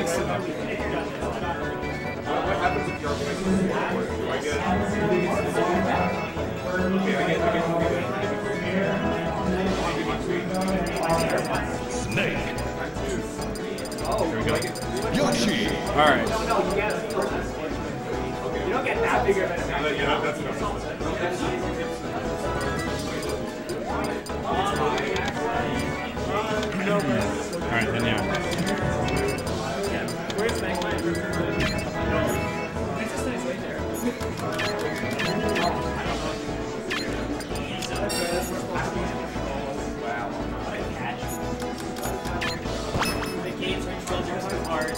What happens if you're do I get? Okay, I get. Snake. Oh, here we go. Yoshi. All right. No, you get it. You don't get that big of an amount. Yeah, that's enough. All right, then yeah. Where's Magmite? It's just nice right there. Wow. What a catch. The games reach those are so hard.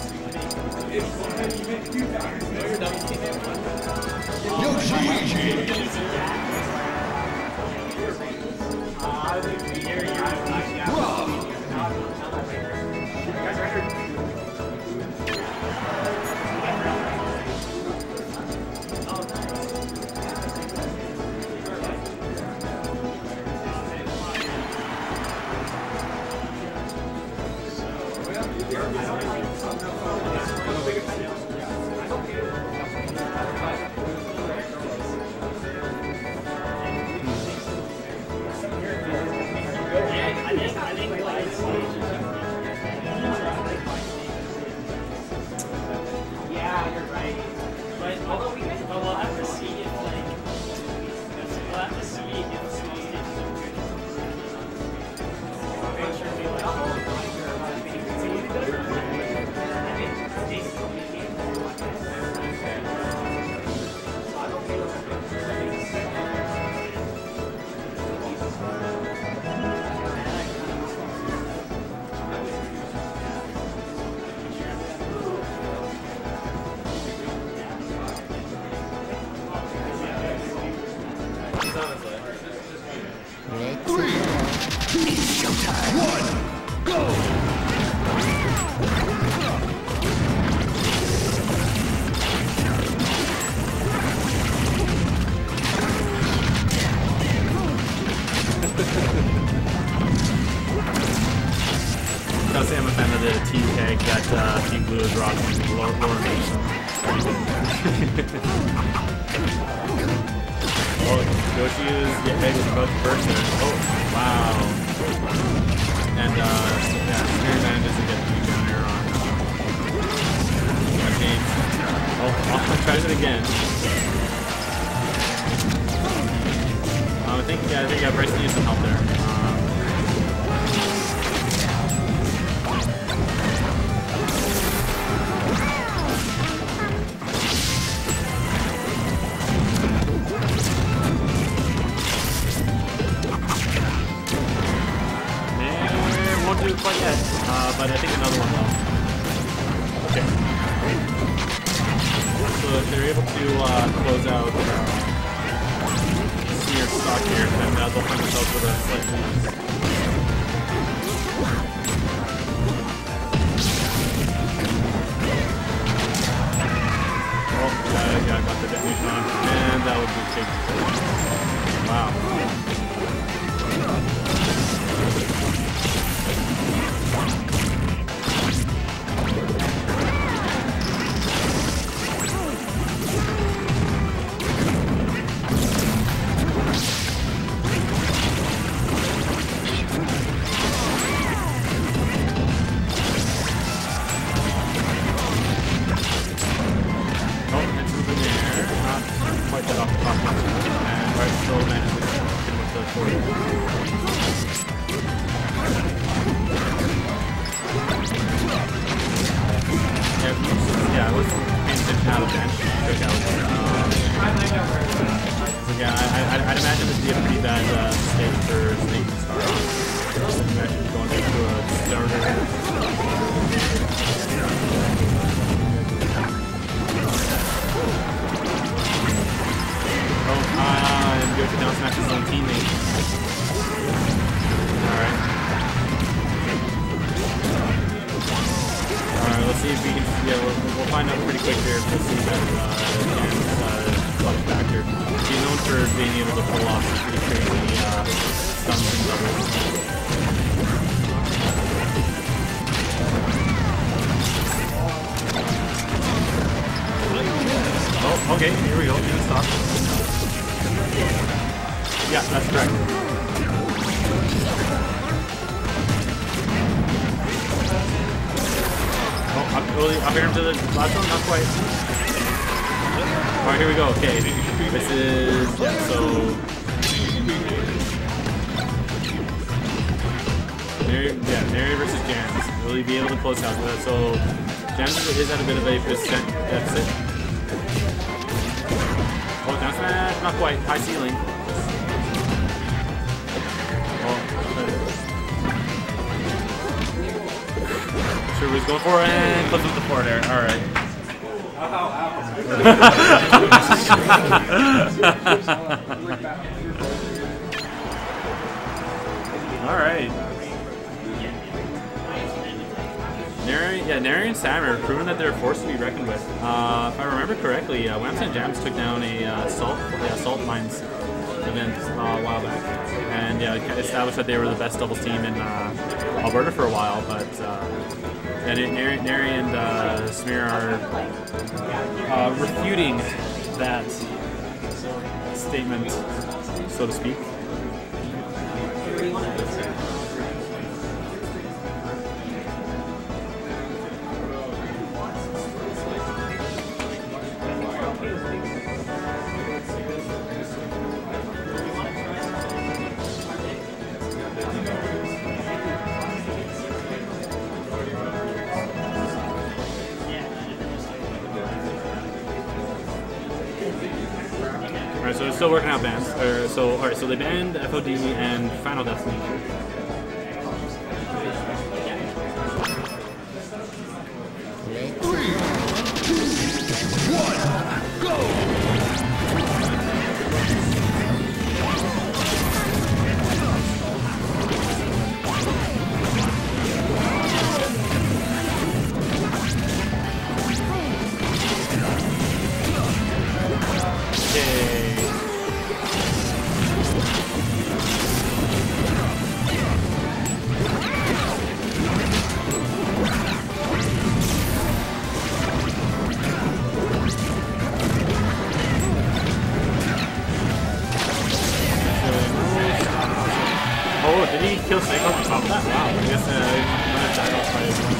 Yeah, you're right. But although we'll have to see if we'll have to see if the small stages are good. Make sure we I'll say I'm a fan of the tea keg that Team Blue is rocking. Lauren makes Oh, Yoshi is about to burst there. Oh, wow. And yeah, Spirit Man doesn't get to be down here on that game. Oh, tries it again. I think Bryson needs some help there. Won't do it quite yet, but I think another one will. Okay. So if they're able to close out senior stock here, then they'll find themselves with a slight lead. Oh, yeah, I got the detonation on, and that was a big. Wow. I'd imagine this would be a pretty bad state for Snake to start off. Imagine going into a starter. And Yoshi down smash his own teammate. Alright, let's see if we can, we'll find out pretty quick here if we'll see that clutch factor. He's known for being able to pull off some pretty crazy stunts and doubles. okay, here we go. Even stock. Yeah, that's correct. Oh, up here into the last one, not quite. Alright, here we go. Okay, this is, yeah, so Neri versus Jams. Will he be able to close out? So Jams is at a bit of a percent deficit. Oh, down smash, not quite. High ceiling. Sure, he's going for it and closes the forward air. All right. All right. Neri and Sam are proving that they're a force to be reckoned with. If I remember correctly, Whams and Jams took down a Salt Mines event a while back, and established that they were the best doubles team in Alberta for a while. But Neri and Smear are refuting that statement, so to speak. Alright, so they're still working out bans. Alright, so they banned FOD and Final Destiny. Oh, did he kill Snake off the top of that? Wow, I guess another Jackal fight is one.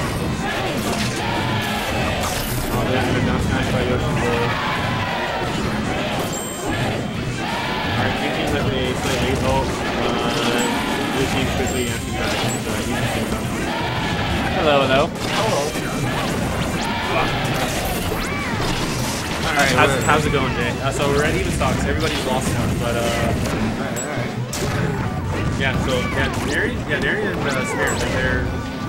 Oh, there's a down smash by Yoshi Boy. Alright, green team's at a slight lead. Oh, blue team quickly answers back and he's the same time. Hello, hello. Hello. Alright, how's it going, Jay? So we're at even stocks. Everybody's lost one, but yeah, so Neri and Smear, they're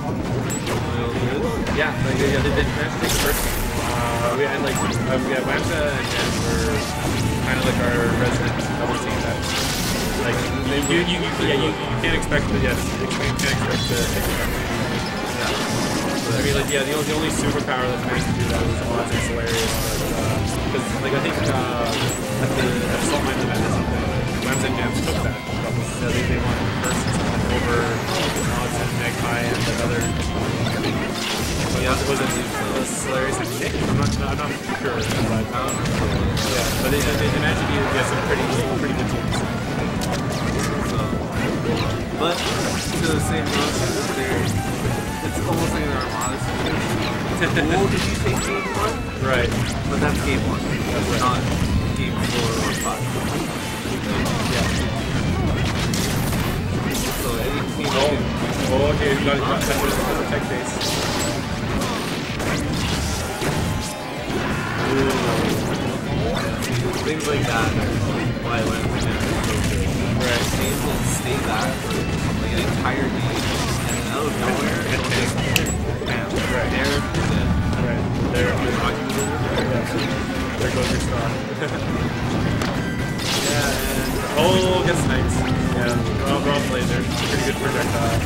they managed to take the first game. We had Wamsa and Jan were kind of like our resident double team that you can't expect to take the first. I mean, the only superpower that's managed to do that was Oz and Solarius, because I think at the Salt Mine event, Whams and Jams took that. So they won first over Oz and Magpie and another. Was it Solarius and Nick? I'm not sure, but but they managed to be some pretty good teams. So, but to the same notion, it's almost like an Armada situation. Whoa, did you say game 1? Right. But that's game 1. That's right. Not game 4 or 5. Yeah. So any team okay, you got the tech base. Things like that are why I went with it. Right. Teams will stay that for like an entire game. Out of nowhere, it'll just bam, right there, right there, there goes your star. Yeah, and oh, gets sniped. Yeah, raw laser, pretty good projectile.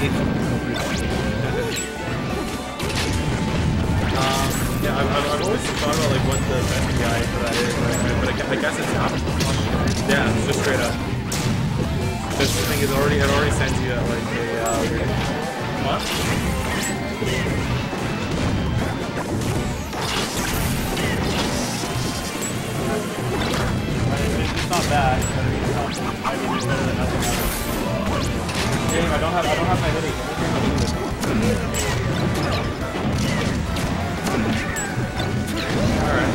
Yeah, I've always thought about like what the best guy for that is, but I guess it's not. Yeah, it's just straight up. This thing is it already sends you like a what? have my hoodie. Alright.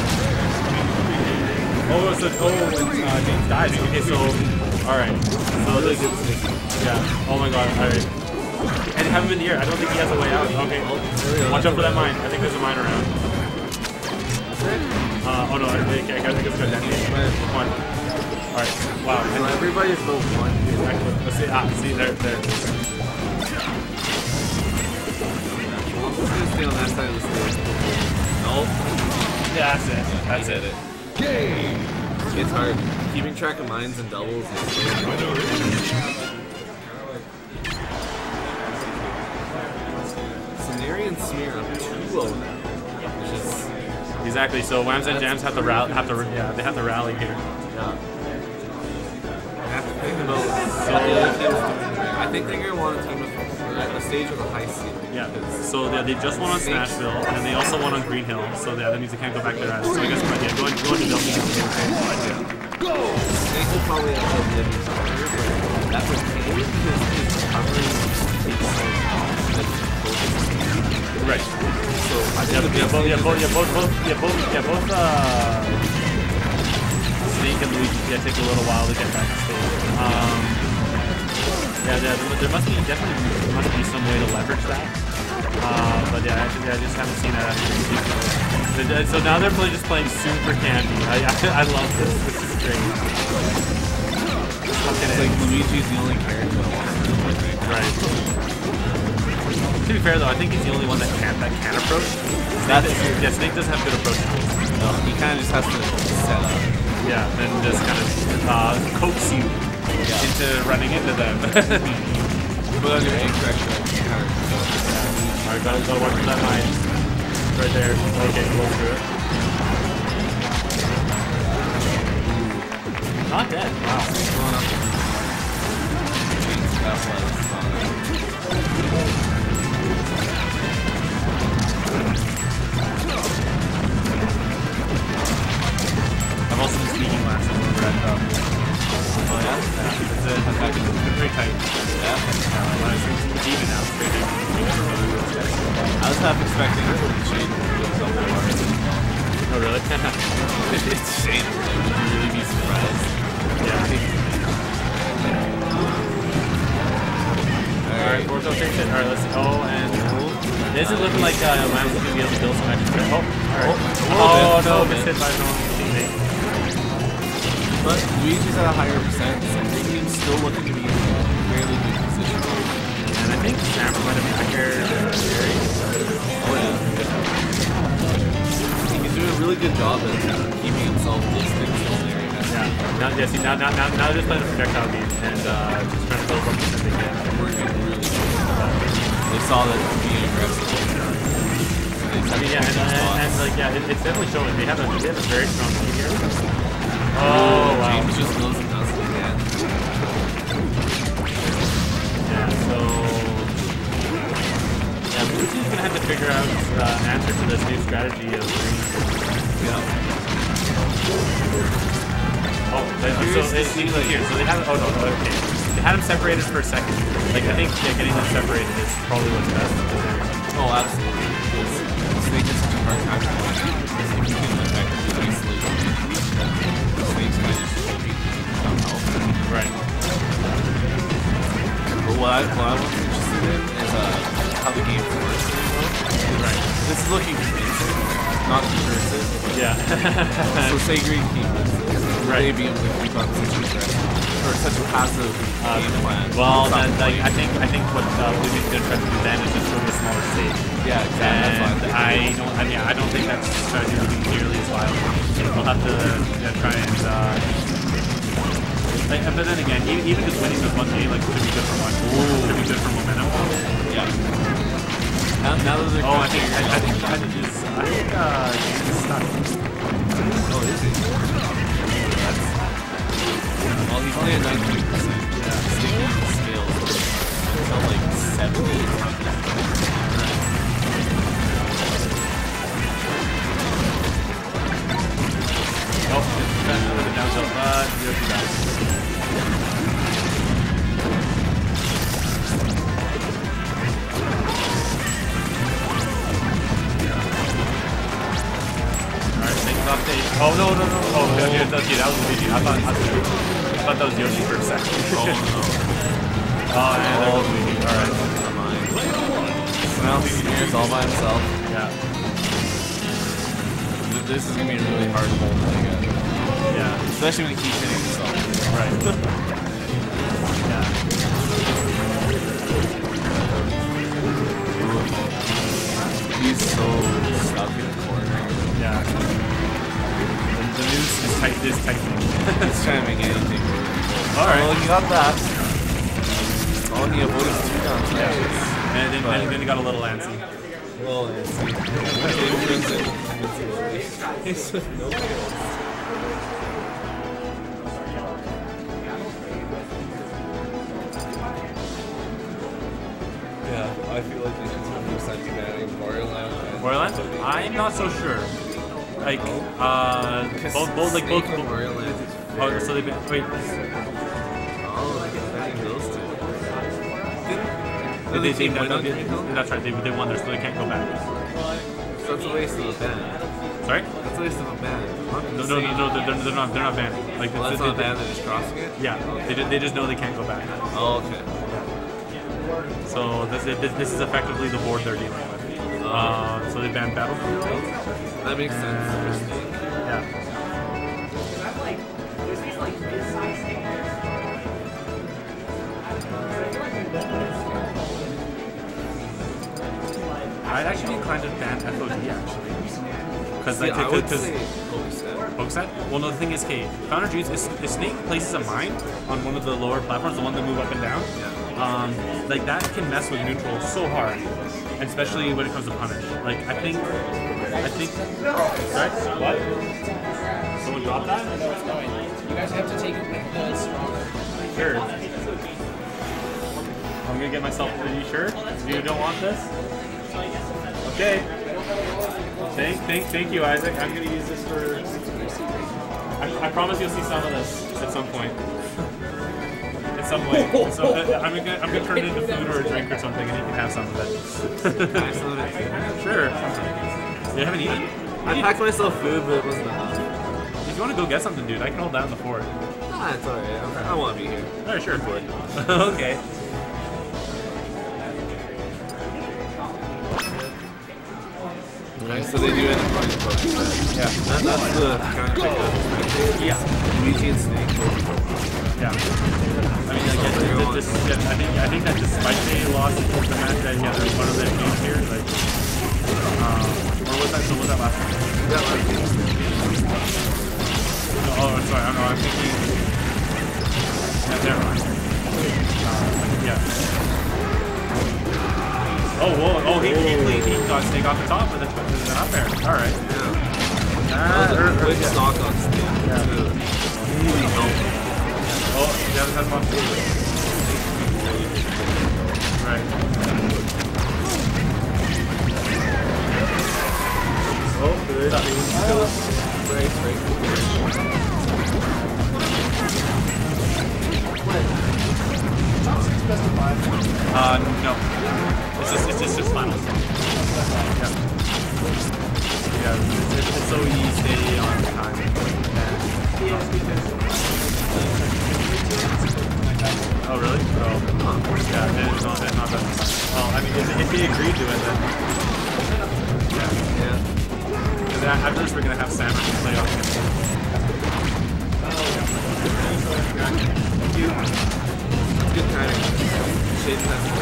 Oh, so when James dies. Okay, so alright. So this, yeah. Oh my god. Alright. And have him in the air. I don't think he has a way out. Okay. Watch out for that mine. I think there's a mine around. Oh no, I think it's good. Come on. Alright. Wow. So everybody's low one. Exactly. Let's see. See there. I'm just gonna stay on that side of the stage. Nope. Yeah, that's it. That's it. Game. It's hard. Keeping track of mines and doubles is so hard. Soneri and Smear up 2-0 now. Which is Exactly. So Whams and Jams have to rally. They have to rally here. yeah. I have to think about what the other team's doing. I think they're gonna want a team with a stage with a high ceiling. Yeah. So they just won on Smashville, and they also won on Green Hill. So yeah, that means they can't go back there either. So I guess going to Delphi is the same thing. Snake will probably have to live in here, but that would pay because he's covering Right. So I think both. Snake and Luigi take a little while to get back to stage. There must be definitely some way to leverage that. But yeah, I just haven't seen that. So now they're just playing super candy. I love this. This is great. it's like Luigi's the only character that wants to play. Right. To be fair though, I think he's the only one that can approach. Snake does have good approach tools. No, he kind of just has to set up. Yeah, and just kind of coax you into running into them. Put on your aim correction. Alright, gotta watch for that mine. Right there. Okay, close to it. Not dead. Wow. I've also been sneaking last time over at Oh yeah? It's pretty tight. Yeah? It's even now. It's pretty tight. I was half expecting it to change something more. Oh really? It's Shane. I would really be surprised. Yeah. Alright, fourth rotation. Alright, let's see. Oh, and this is looking like Lamb's going to be able to build some extra. Oh, alright. Oh no, missed hit by his own teammate. But Luigi's at a higher percent, so the team's still looking to be in a fairly good position. And I think Sam might have back here. Oh yeah. He's doing a really good job at keeping himself distant from there. Yeah. Now they're just playing a projectile game and just trying to build up as they can. Working really well. They saw that being aggressive. I mean, yeah, and like, yeah, it's definitely showing. They have a very strong team here. Oh, wow. James just knows he does it again. Yeah, so... Yeah, Blue Team's gonna have to figure out an answer to this new strategy of green. Yeah. Oh, so it seems like here. So they have... Oh, no, okay. They had them separated for a second. Like, I think getting them separated is probably what's best. Oh, absolutely. Because Snake has such a hard time playing. If you can effectively isolate Snake's kind of just hoping without help. Right. But what I was interested in is how the game works. Right. This is looking convincing, not cursive. Yeah. So say green team, Right. they be able to keep up such an aggressive or such a passive game plan. Well, I think what Blue Team's gonna try to do then is just go to a smaller stage. Yeah, exactly. And I don't think that strategy will be nearly as viable. We'll have to try and. But then again, even just winning this one game, like, could be good for one. Could be good for momentum. Yeah. Now that they're I think he's stuck. Oh, is he? Well, he's only at 93%. Yeah. Sticking to scales. It's not like 70. Oh, it's with the down tilt, but you're too bad. Oh no. Oh, okay, that was Luigi. I thought that was Yoshi for a second. Oh no. Oh man, that was Luigi. Alright. Never mind. So now Smear's all by himself. Yeah. This is gonna be a really hard hole to get. Yeah. Especially when he keeps hitting himself. Right. Yeah. He's so stuck in the corner. Yeah. The noose is tightening. He's trying to make anything. Alright. Oh, he got that. Oh, he avoided 2 downs. Yeah. And then he got a little antsy. Well, it's no kills. Yeah, I feel like they should 100% be banning Borderlands. Borderlands? I'm not so sure. Like, both. Borderlands is fair. Oh, so they ban. Wait. Oh, like it's banning those two. That's right. They won there, so they can't go back. So that's a waste of a ban. Sorry? That's a waste of a ban. No, they're not banned. Like, Well, that's not a ban, they're just crossing it? Yeah, they just know they can't go back. Oh, okay. So this is effectively the board they're dealing with. So they banned Battlefield. That makes sense. Yeah. I'd actually be inclined to ban FOD actually. Because I would say Pokeset. Pokeset? Well, no, the thing is, okay, Foundry Dreams, if Snake places a mine on one of the lower platforms, the one that move up and down, like that can mess with neutral so hard, and especially when it comes to punish. Like, I think, sorry? What? Someone dropped that? I know it's going. You guys have to take it with the stronger. Sure. I'm gonna get myself, are you sure? You don't want this? Okay. Thank you, Isaac. I'm gonna use this for. I promise you'll see some of this at some point. In some way. So I'm gonna turn it into food or a drink or something, and you can have some of it. Can I still have it? Sure. You haven't eaten? I packed myself food, but it wasn't enough. If you want to go get something, dude, I can hold down the fort. Nah, it's alright. I want to be here. Alright, sure. Okay. Okay, so they do end up playing Pokeset. Yeah. That's the kind of thing. Yeah. Luigi and Snake. Yeah. I mean, I think that despite they lost the match, that there's one of their games here, like, or was that? So was that last one? That last game. Oh, sorry. I don't know. I'm thinking. Yeah, never mind. Yeah. Oh, whoa! Oh, he got Snake off the top, but that's an up air. All right. Yeah. That was a quick stock on Snake. Yeah. Really helped. Oh, yeah, that's fun too. Right. Oh, good. No. It's just finals. Yeah. Yeah, it's so easy to stay on time. Oh, really? Oh, yeah, it's not that much. Well, I mean, if he agreed to it, then. Yeah. Because after this, we're going to have Samus play off him. Good timing. Shade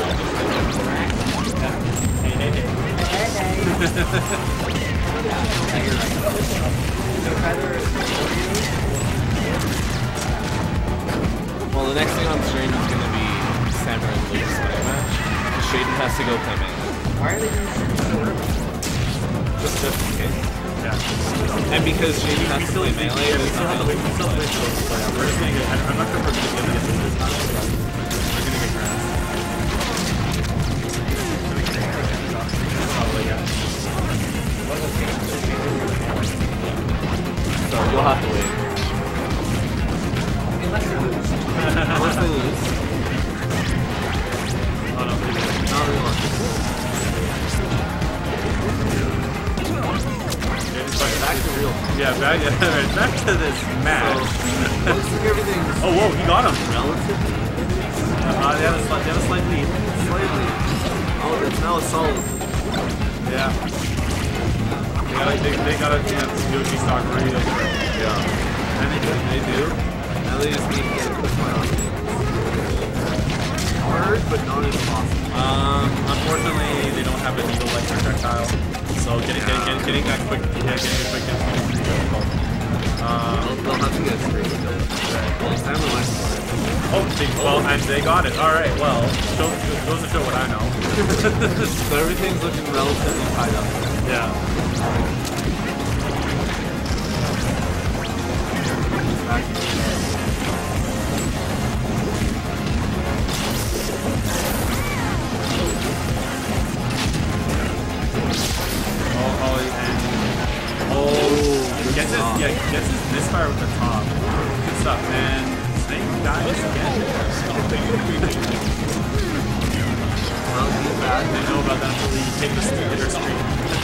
Well, the next thing on stream is going to be Samurai and Luke's fight match. Shaden has to go come in. Why are they doing Just in case. Yeah. And because Shaden has to play melee, Yeah, we there's still have to wait. nothing. We still have to wait for those to play out. We're just gonna get. I'm not sure if we're gonna be able to get through this match. We're gonna get grass. Probably, yeah. So you'll have to wait. Unless they lose. Oh no, please. Not really. Back to real. Yeah, back to this match. Looks like everything's Oh, whoa, he got him. relatively. They have a slight lead. Slightly. Oh, that's now a solid. Yeah. They got a chance to Yoshi stock really quick. Yeah. And they do. They do. Now they just need to get a quick fire on things. Hard, but not impossible. Unfortunately, they don't have a needle-like projectile, so getting a quick is pretty difficult. They'll have to get a straight kill. Well, it's time to learn for it. Well, and they got it. All right. Well, goes to show what I know. So everything's looking relatively tied up. Yeah. Gets his misfire with the top. Good stuff, man. Snake dies again. Well, he's bad. They know about that until you take the hitter streak.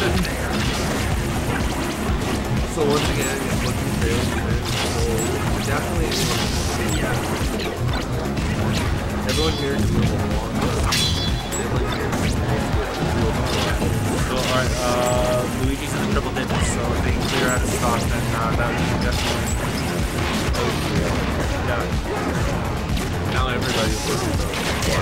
So once again, it's looking fairly good. So definitely, everyone here can move along. Everyone here can So, alright, Luigi's in the triple digits, so if they can clear out his stock, then that would be definitely. Yeah. now everybody's looking though.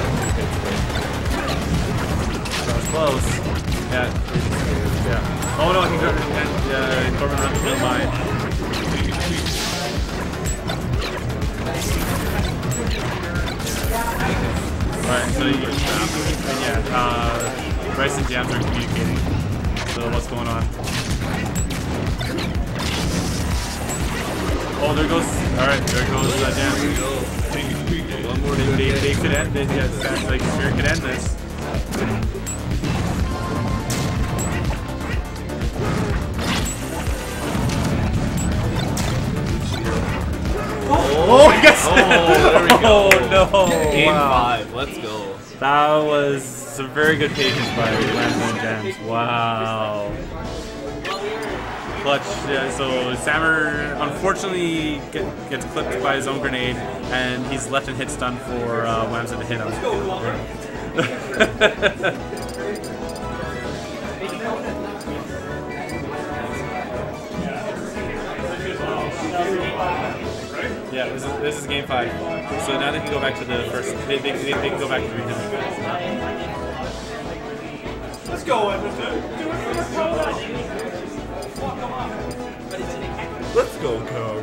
That was close. Yeah. Yeah. Oh no, he got Corbin runs the line. Alright, so Bryce and Jams are communicating. So what's going on? Oh, there goes. Alright, there goes Jams. One more They could end this. Yeah, like Spirit could end this. Oh, yes! Oh, there we go. Oh, no. Game Wow. 5, let's go. That was some very good patience by Lando and Jams. Wow. Clutch. Yeah, so Sammer unfortunately gets clipped by his own grenade, and he's left in hit stun for Whamza to hit him. Yeah, this is game 5. So now they can go back to the first. They can go back to 3 hits. Let's go, Edmonton. Let's go, Cog.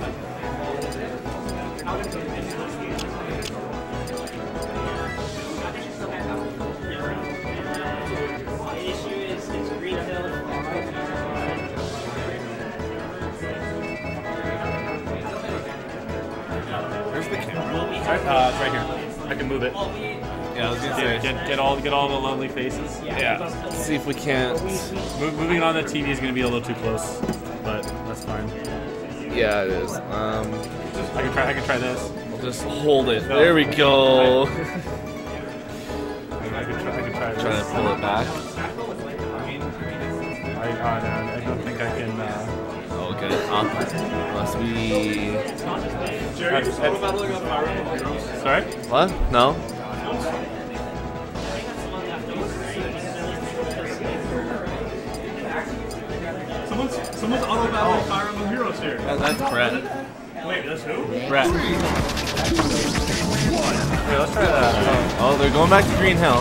Where's the camera? It's right here. I can move it. Yeah, I was gonna say. Get all the lovely faces. Yeah. Let's see if we can't. Moving it on the TV is going to be a little too close, but that's fine. Yeah, it is. I can try this. We'll just hold it. There we go. I can try this. Trying to pull it back. I don't think I can. Okay. Unless we. Sorry? What? No. Someone's auto battling Fire Emblem Heroes here. That's Brett. Wait, that's who? Brett. Here, let's try that. Oh, they're going back to Green Hill.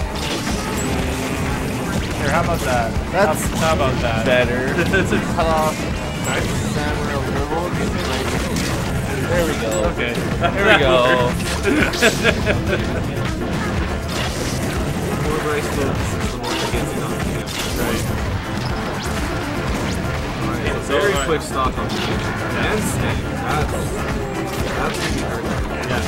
Here, how about that? That's how about that? better. Cut off. Samuel dribble. There we go. Okay. There we go. The more Bryce focuses, the more he gets it on the game. Right. Alright, so very quick stock on the game. And Snake. That's gonna be hard. Yeah.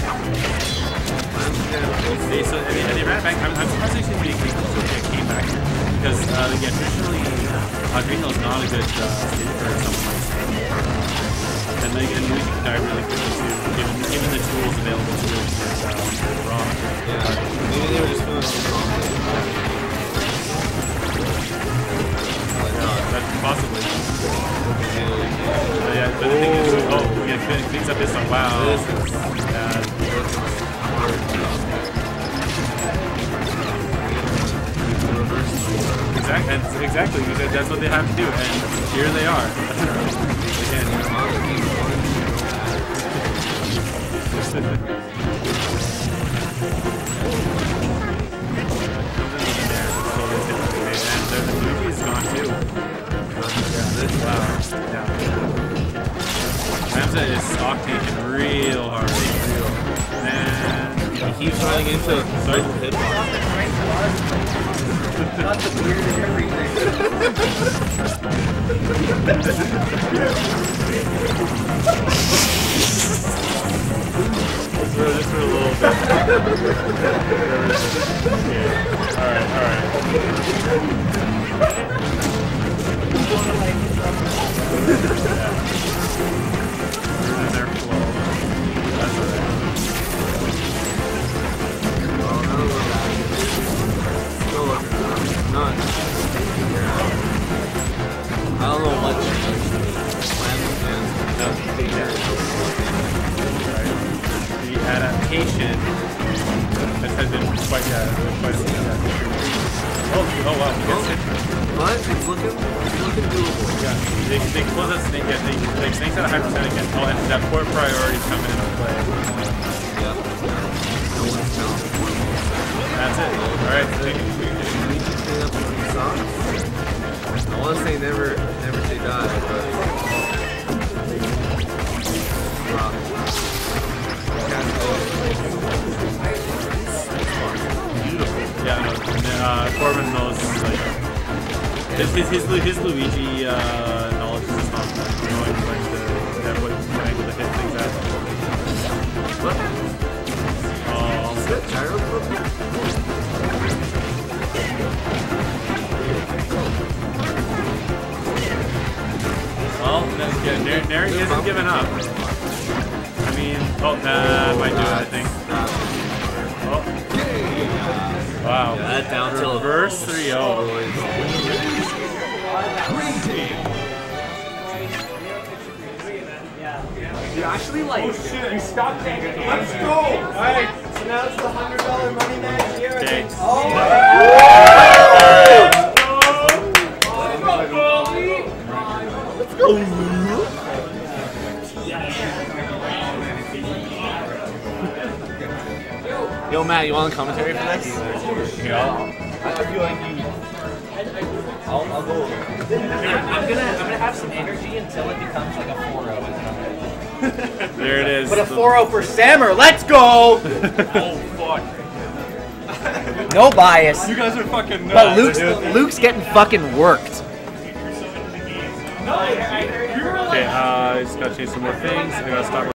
So, and they ran back. I'm surprised they came back here. Because, traditionally, Green Hill is not a good city for someone like Snake. And they can die really quickly too, given the tools available to it raw. Yeah, maybe they were just feeling strong. That's possibly. Yeah, but the thing is, oh, yeah, it cleans up this one. Wow. Exactly, because that's what they have to do, and here they are. Again. And the Luigi is gone too. Wow. Yeah. Ramza is stock taking real hard. And he keeps running into certain hitbox. Not the weird and everything. Just for a little bit. Yeah. Alright. Their flow. That's alright. None. I don't know much. The adaptation has been quite oh wow, he gets it. But it's looking doable. Yeah, they close that snake, yeah, like Snake's at a high percent again. Oh, and that port priority is coming into play. Yeah. No one's counting. That's it. Alright, I want to say never say die, but beautiful. Yeah, no, Corbin knows like his Luigi knowledge is not that knowing when to angle to hit things at. what? Is that gyro flip? Well, Neri isn't giving up. I mean, might do it, I think. Oh. Wow. Yeah, that down tilt. Reverse 3-0. You actually like. Oh shit, you stopped taking. Let's go! Alright, so now it's the $100 money match here. Okay. Let's go! Yo, Matt, you want a commentary for this? Yeah. I feel like I'll go. I'm gonna have some energy until it becomes like a 4-0. There it is. But a 4-0 for Sammer. Let's go! Oh fuck. No bias. You guys are fucking nuts. But Luke's getting fucking worked. Okay, just gotta change some more things. I gotta stop.